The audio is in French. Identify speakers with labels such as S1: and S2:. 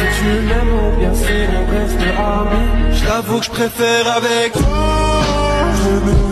S1: Si tu m'aimes ou bien si on reste amis, je t'avoue que je préfère avec toi. Je me